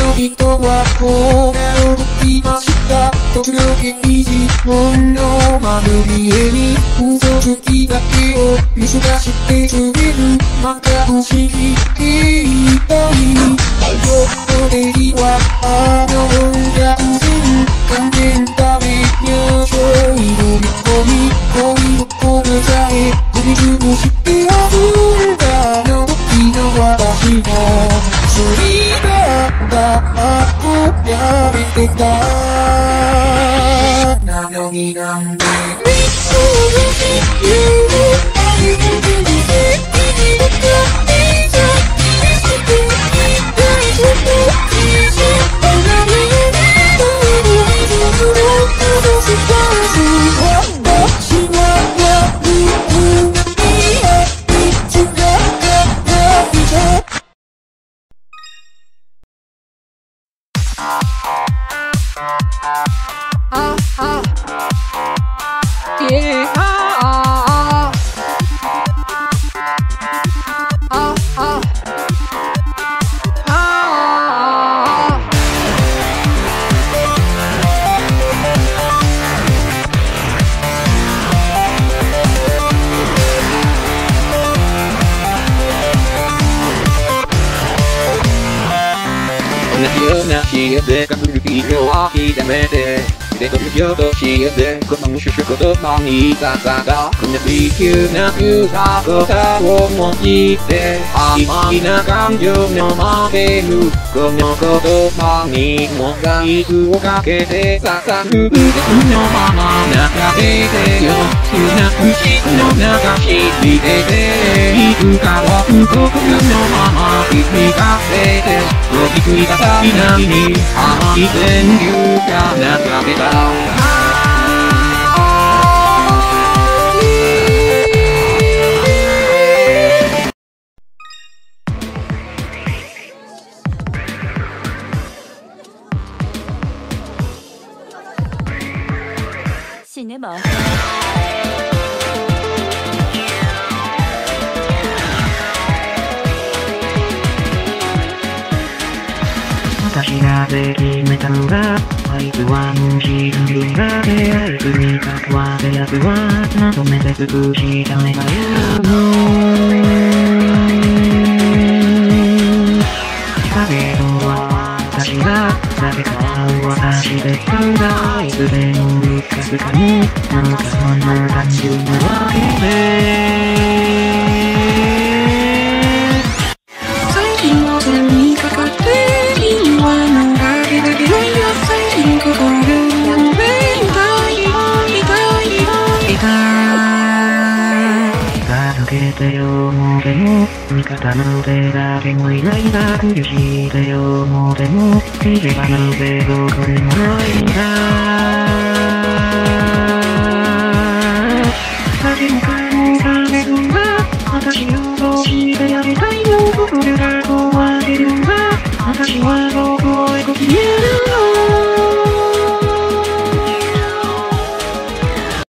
の人はもう驚きました。突如現実本の窓見えに嘘つきだけを見透かして告げる。また不思議いっぱい。ちょっとでいいわあの音楽全完全ダメよちょい飲み込み恋心さえ踏み潰してあるんだの時の私がそれがやめてたなのになんでなしでかぶる気を諦めてでとるよとしでこの主食言葉にささがこんな微急な言うたことを思い出曖昧な感情の負けるこの言葉にモザイクをかけてささる腕のまま流れてよ好きな節の中しびれていくかは心のまま君がせてびっくりがたい波に甘い電流が流れた死ねば私がで決めたのがあいつはもう知るんだけあいつに関わってやつはまとめて尽くしたねが言うのだけど私がだけから私でたんだいつでも見つかすかになんかそんな単純なわけで最近の線にかかって助けてよもうでも味方なんて誰もいないんだ許してよもうでも見ればなんてどこにもないんだ恥も